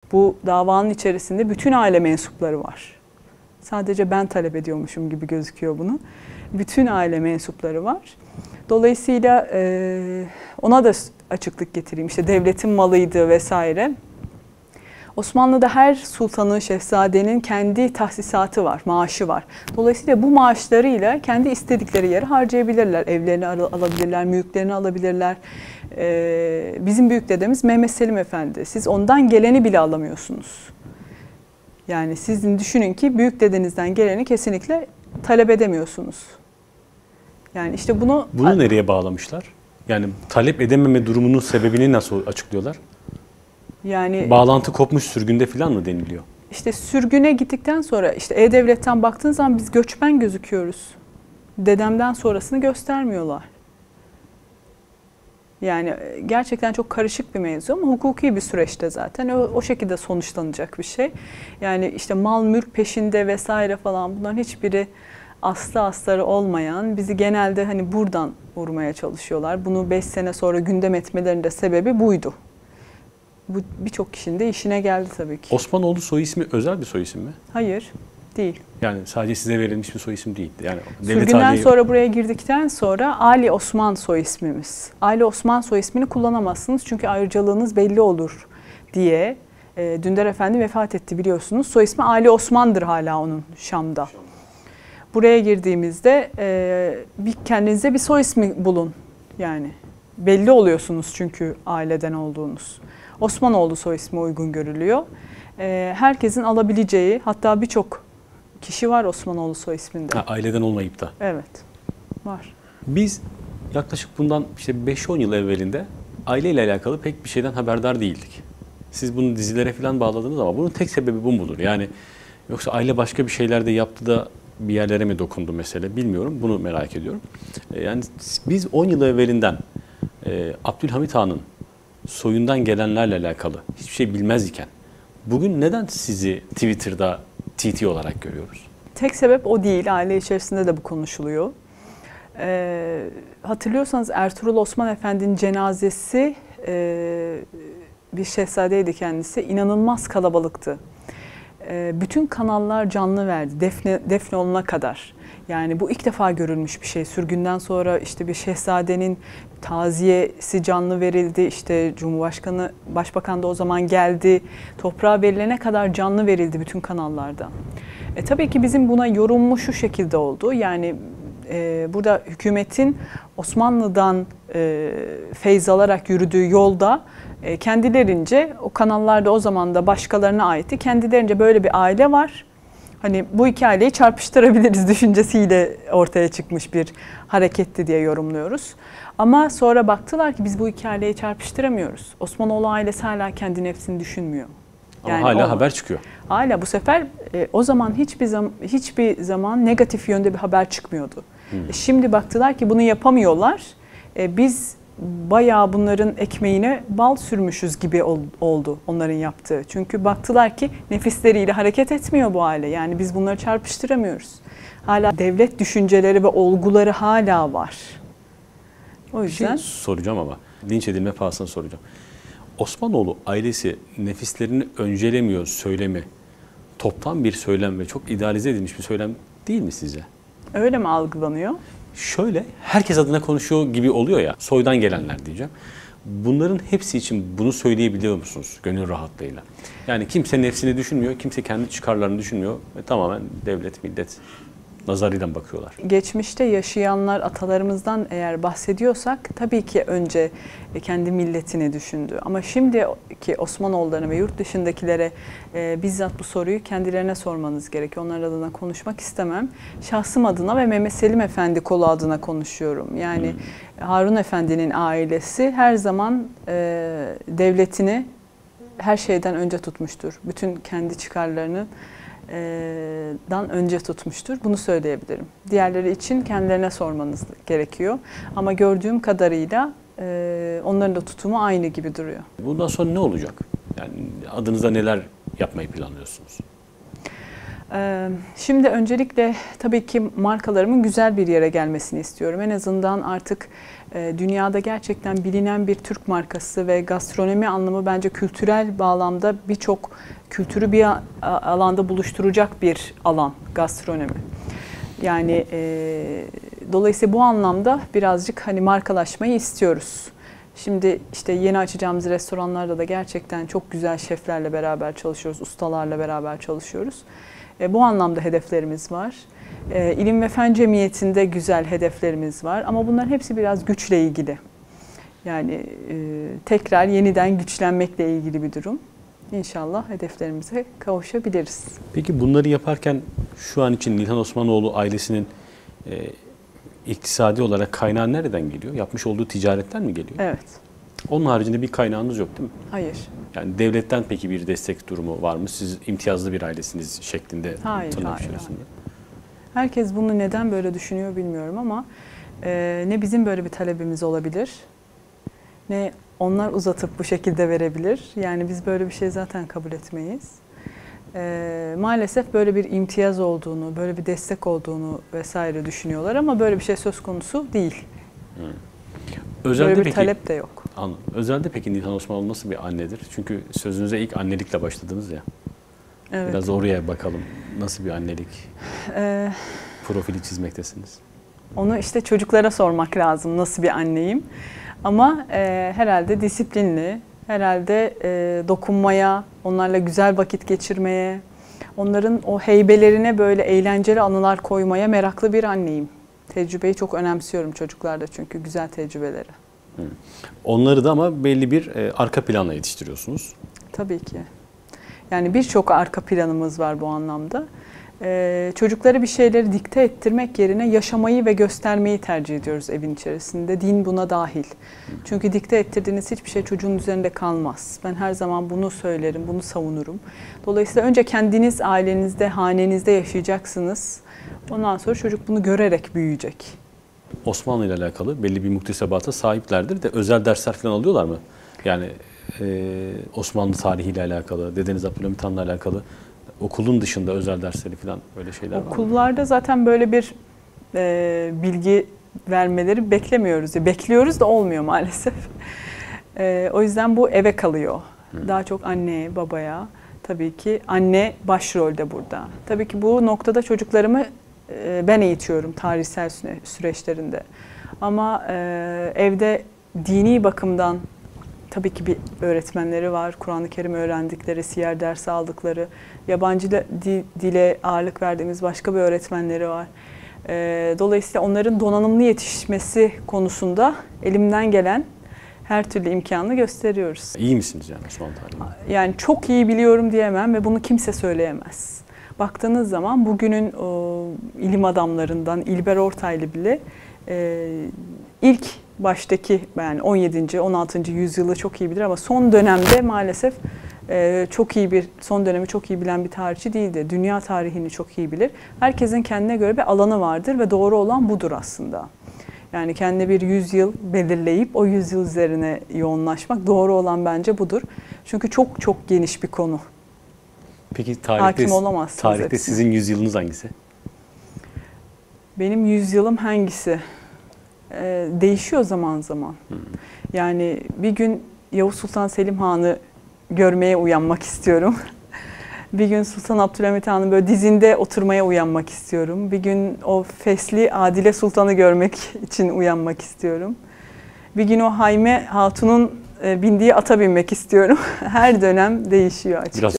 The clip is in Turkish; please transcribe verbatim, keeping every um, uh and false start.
Bu davanın içerisinde bütün aile mensupları var. Sadece ben talep ediyormuşum gibi gözüküyor bunu. Bütün aile mensupları var. Dolayısıyla e, ona da açıklık getireyim. İşte devletin malıydı vesaire. Osmanlı'da her sultanın, şehzadenin kendi tahsisatı var, maaşı var. Dolayısıyla bu maaşlarıyla kendi istedikleri yere harcayabilirler. Evlerini al alabilirler, mülklerini alabilirler. Ee, bizim büyük dedemiz Mehmet Selim Efendi. Siz ondan geleni bile alamıyorsunuz. Yani sizin düşünün ki büyük dedenizden geleni kesinlikle talep edemiyorsunuz. Yani işte bunu... Bunu nereye bağlamışlar? Yani talep edememe durumunun sebebini nasıl açıklıyorlar? Yani bağlantı kopmuş sürgünde falan mı deniliyor? İşte sürgüne gittikten sonra işte E-Devlet'ten baktığın zaman biz göçmen gözüküyoruz. Dedemden sonrasını göstermiyorlar. Yani gerçekten çok karışık bir mevzu ama hukuki bir süreçte zaten o, o şekilde sonuçlanacak bir şey. Yani işte mal mülk peşinde vesaire falan bunların hiçbiri aslı astarı olmayan, bizi genelde hani buradan vurmaya çalışıyorlar. Bunu beş sene sonra gündem etmelerinin de sebebi buydu. Bu birçok kişinin de işine geldi tabii ki. Osmanoğlu soy ismi özel bir soy isim mi? Hayır, değil. Yani sadece size verilmiş bir soy isim değil. Yani sürgünden haliyle... sonra buraya girdikten sonra Ali Osman soy ismimiz. Ali Osman soy ismini kullanamazsınız çünkü ayrıcalığınız belli olur diye. E, Dündar Efendi vefat etti biliyorsunuz. Soy ismi Ali Osman'dır hala onun Şam'da. Buraya girdiğimizde e, bir kendinize bir soy ismi bulun. Yani belli oluyorsunuz çünkü aileden olduğunuz. Osmanoğlu soy ismi uygun görülüyor. E, herkesin alabileceği, hatta birçok kişi var Osmanoğlu soy isminde. Ha, aileden olmayıp da. Evet, var. Biz yaklaşık bundan işte beş on yıl evvelinde aileyle alakalı pek bir şeyden haberdar değildik. Siz bunu dizilere falan bağladınız ama bunun tek sebebi bu mudur? Yani yoksa aile başka bir şeyler de yaptı da bir yerlere mi dokundu mesele bilmiyorum. Bunu merak ediyorum. Yani biz on yıl evvelinden e, Abdülhamit Han'ın soyundan gelenlerle alakalı hiçbir şey bilmez iken bugün neden sizi Twitter'da T T olarak görüyoruz? Tek sebep o değil. Aile içerisinde de bu konuşuluyor. Ee, hatırlıyorsanız Ertuğrul Osman Efendi'nin cenazesi e, bir şehzadeydi kendisi. İnanılmaz kalabalıktı. E, bütün kanallar canlı verdi. Defne, defne olana kadar. Yani bu ilk defa görülmüş bir şey. Sürgünden sonra işte bir şehzadenin taziyesi canlı verildi. İşte Cumhurbaşkanı, Başbakan da o zaman geldi. Toprağa verilene kadar canlı verildi bütün kanallarda. E, tabii ki bizim buna yorumu şu şekilde oldu. Yani e, burada hükümetin Osmanlı'dan e, feyz alarak yürüdüğü yolda e, kendilerince o kanallarda o zaman da başkalarına aitti. Kendilerince böyle bir aile var. Hani bu iki aileyi çarpıştırabiliriz düşüncesiyle ortaya çıkmış bir hareketti diye yorumluyoruz. Ama sonra baktılar ki biz bu iki aileyi çarpıştıramıyoruz. Osmanoğlu ailesi hala kendi nefsini düşünmüyor. Ama yani hala o, haber çıkıyor. Hala bu sefer e, o zaman hiçbir zaman hiçbir zaman negatif yönde bir haber çıkmıyordu. Hmm. E, şimdi baktılar ki bunu yapamıyorlar. E, biz bayağı bunların ekmeğine bal sürmüşüz gibi ol, oldu onların yaptığı. Çünkü baktılar ki nefisleriyle hareket etmiyor bu aile. Yani biz bunları çarpıştıramıyoruz. Hala devlet düşünceleri ve olguları hala var. O yüzden... Bir şey soracağım ama linç edilme pahasına soracağım. Osmanoğlu ailesi nefislerini öncelemiyor söylemi. Toptan bir söylem ve çok idealize edilmiş bir söylem değil mi sizce? Öyle mi algılanıyor? Şöyle, herkes adına konuşuyor gibi oluyor ya, soydan gelenler diyeceğim. Bunların hepsi için bunu söyleyebiliyor musunuz gönül rahatlığıyla? Yani kimse nefsini düşünmüyor, kimse kendi çıkarlarını düşünmüyor ve tamamen devlet, millet nazarıyla bakıyorlar. Geçmişte yaşayanlar, atalarımızdan eğer bahsediyorsak tabii ki önce kendi milletini düşündü. Ama şimdiki Osmanoğullarına ve yurt dışındakilere e, bizzat bu soruyu kendilerine sormanız gerekiyor. Onlar adına konuşmak istemem. Şahsım adına ve Mehmet Selim Efendi kolu adına konuşuyorum. Yani hmm. Harun Efendi'nin ailesi her zaman e, devletini her şeyden önce tutmuştur. Bütün kendi çıkarlarını dan önce tutmuştur. Bunu söyleyebilirim. Diğerleri için kendilerine sormanız gerekiyor. Ama gördüğüm kadarıyla onların da tutumu aynı gibi duruyor. Bundan sonra ne olacak? Yani adınıza neler yapmayı planlıyorsunuz? Şimdi öncelikle tabii ki markalarımın güzel bir yere gelmesini istiyorum. En azından artık dünyada gerçekten bilinen bir Türk markası ve gastronomi anlamı bence kültürel bağlamda birçok kültürü bir alanda buluşturacak bir alan gastronomi. Yani e, dolayısıyla bu anlamda birazcık hani markalaşmayı istiyoruz. Şimdi işte yeni açacağımız restoranlarda da gerçekten çok güzel şeflerle beraber çalışıyoruz, ustalarla beraber çalışıyoruz. E, bu anlamda hedeflerimiz var. E, İlim ve Fen Cemiyeti'nde güzel hedeflerimiz var ama bunların hepsi biraz güçle ilgili. Yani e, tekrar yeniden güçlenmekle ilgili bir durum. İnşallah hedeflerimize kavuşabiliriz. Peki bunları yaparken şu an için Nilhan Osmanoğlu ailesinin e, iktisadi olarak kaynağı nereden geliyor? Yapmış olduğu ticaretten mi geliyor? Evet. Onun haricinde bir kaynağınız yok değil mi? Hayır. Yani devletten peki bir destek durumu var mı? Siz imtiyazlı bir ailesiniz şeklinde hayır, tırnak hayır, içerisinde. hayır. Herkes bunu neden böyle düşünüyor bilmiyorum ama e, ne bizim böyle bir talebimiz olabilir, ne onlar uzatıp bu şekilde verebilir. Yani biz böyle bir şey zaten kabul etmeyiz. E, maalesef böyle bir imtiyaz olduğunu, böyle bir destek olduğunu vesaire düşünüyorlar ama böyle bir şey söz konusu değil. Hı. Özelde böyle bir peki, talep de yok. Anladım. Özelde peki Nilhan Osmanoğlu nasıl bir annedir? Çünkü sözünüze ilk annelikle başladınız ya. Evet. Biraz oraya bakalım. Nasıl bir annelik Ee, profili çizmektesiniz? Onu işte çocuklara sormak lazım nasıl bir anneyim. Ama e, herhalde disiplinli, herhalde e, dokunmaya, onlarla güzel vakit geçirmeye, onların o heybelerine böyle eğlenceli anılar koymaya meraklı bir anneyim. Tecrübeyi çok önemsiyorum çocuklarda çünkü güzel tecrübeleri. Hı. Onları da ama belli bir e, arka planla yetiştiriyorsunuz. Tabii ki. Yani birçok arka planımız var bu anlamda. Ee, çocuklara bir şeyleri dikte ettirmek yerine yaşamayı ve göstermeyi tercih ediyoruz evin içerisinde. Din buna dahil. Çünkü dikte ettirdiğiniz hiçbir şey çocuğun üzerinde kalmaz. Ben her zaman bunu söylerim, bunu savunurum. Dolayısıyla önce kendiniz ailenizde, hanenizde yaşayacaksınız. Ondan sonra çocuk bunu görerek büyüyecek. Osmanlı ile alakalı belli bir muktesebata sahiplerdir de özel dersler falan alıyorlar mı? Yani e, Osmanlı tarihiyle alakalı, Dedeniz Abdülhamit Han'la alakalı okulun dışında özel dersleri falan böyle şeyler var mı? Okullarda zaten böyle bir e, bilgi vermeleri beklemiyoruz. Bekliyoruz da olmuyor maalesef. E, o yüzden bu eve kalıyor. Hmm. Daha çok anneye, babaya. Tabii ki anne başrolde burada. Tabii ki bu noktada çocuklarımı e, ben eğitiyorum tarihsel süreçlerinde. Ama e, evde dini bakımdan tabii ki bir öğretmenleri var. Kur'an-ı Kerim öğrendikleri, siyer dersi aldıkları, yabancı dile ağırlık verdiğimiz başka bir öğretmenleri var. Dolayısıyla onların donanımlı yetişmesi konusunda elimden gelen her türlü imkanı gösteriyoruz. İyi misiniz yani Osmanlı tarihi? Yani çok iyi biliyorum diyemem ve bunu kimse söyleyemez. Baktığınız zaman bugünün o, ilim adamlarından İlber Ortaylı bile e, ilk baştaki yani on yedinci on altıncı yüzyılı çok iyi bilir ama son dönemde maalesef e, çok iyi bir son dönemi çok iyi bilen bir tarihçi değildi. Dünya tarihini çok iyi bilir. Herkesin kendine göre bir alanı vardır ve doğru olan budur aslında. Yani kendine bir yüzyıl belirleyip o yüzyıl üzerine yoğunlaşmak doğru olan bence budur. Çünkü çok çok geniş bir konu. Peki tarihte, hakim olamazsınız tarihte hepsine. Sizin yüzyılınız hangisi? Benim yüzyılım hangisi? Ee, değişiyor zaman zaman. Hmm. Yani bir gün Yavuz Sultan Selim Han'ı görmeye uyanmak istiyorum. Bir gün Sultan Abdülhamit Han'ın böyle dizinde oturmaya uyanmak istiyorum. Bir gün o fesli Adile Sultan'ı görmek için uyanmak istiyorum. Bir gün o Hayme Hatun'un bindiği ata binmek istiyorum. Her dönem değişiyor açıkçası.